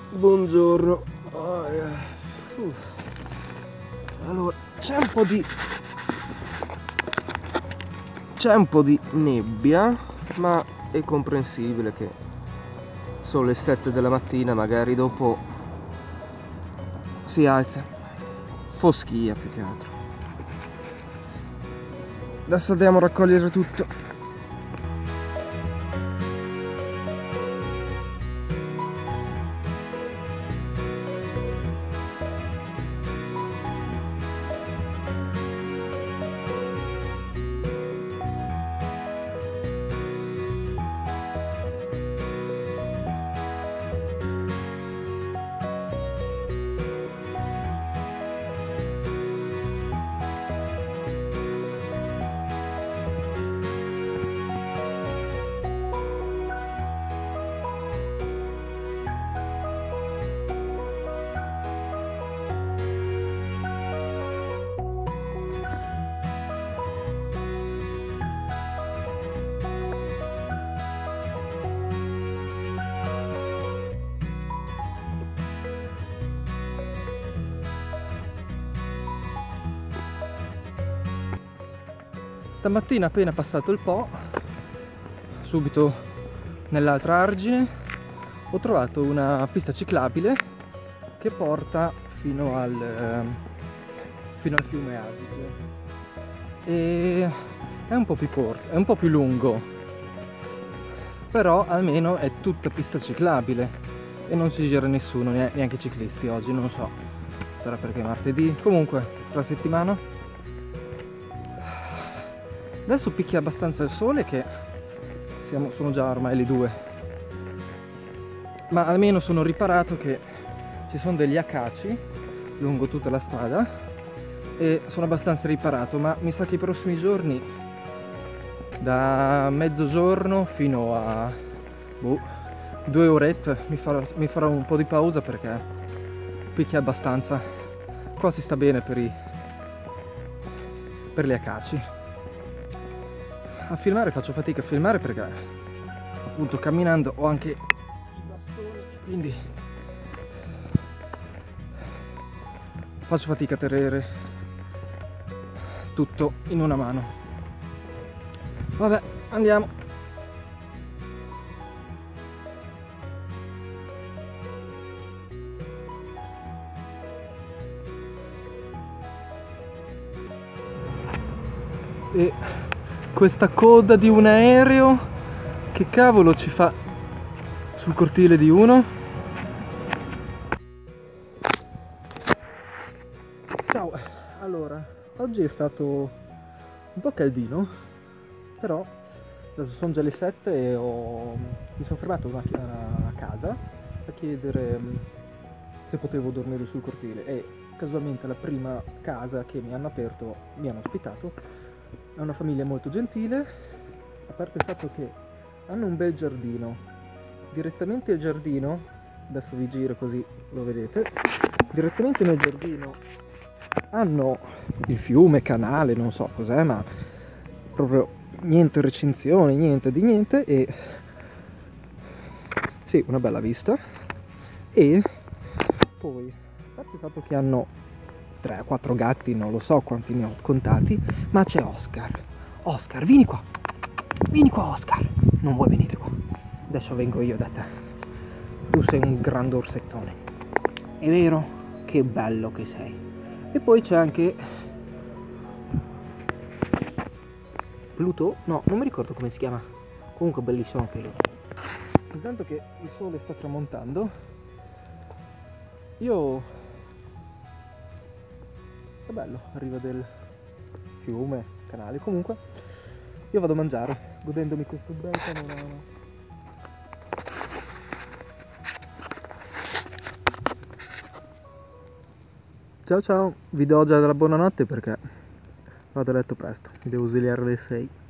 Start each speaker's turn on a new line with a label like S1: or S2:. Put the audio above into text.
S1: Buongiorno. Allora, c'è un po' di nebbia, ma è comprensibile che sono le 7 della mattina, magari dopo si alza. Foschia più che altro. Adesso andiamo a raccogliere tutto. Stamattina appena passato il Po, subito nell'altra argine, ho trovato una pista ciclabile che porta fino al fiume Adige e è un po' più corto, è un po' più lungo, però almeno è tutta pista ciclabile e non si gira nessuno, neanche i ciclisti oggi, non lo so, sarà perché è martedì. Comunque, tra settimana. Adesso picchia abbastanza il sole che sono già ormai le 2, ma almeno sono riparato che ci sono degli acaci lungo tutta la strada e sono abbastanza riparato, ma mi sa che i prossimi giorni da mezzogiorno fino a 2 orette mi farò un po' di pausa perché picchia abbastanza. Qua si sta bene per le acaci. A filmare faccio fatica a filmare perché appunto camminando ho anche i bastoni, quindi faccio fatica a tenere tutto in una mano. Vabbè, andiamo. E questa coda di un aereo, che cavolo ci fa sul cortile di uno? Ciao, allora, oggi è stato un po' caldino, però adesso sono già le 7 e mi sono fermato a casa a chiedere se potevo dormire sul cortile e casualmente la prima casa che mi hanno aperto, mi hanno ospitato. È una famiglia molto gentile, a parte il fatto che hanno un bel giardino. Direttamente il giardino, adesso vi giro così lo vedete, direttamente nel giardino hanno il fiume, canale, non so cos'è, ma proprio niente recinzione, niente di niente, e sì, una bella vista. E poi, a parte il fatto che hanno 3-4 gatti, non lo so quanti ne ho contati, ma c'è Oscar. Oscar, vieni qua Oscar. Non vuoi venire qua? Adesso vengo io da te. Tu sei un grande orsettone. È vero? Che bello che sei. E poi c'è anche Pluto? No, non mi ricordo come si chiama. Comunque bellissimo anche lui. Intanto che il sole sta tramontando, è bello, arriva del fiume, canale, comunque io vado a mangiare, godendomi questo bel panorama. Ciao ciao, vi do già della buonanotte perché vado a letto presto, mi devo svegliare alle 6.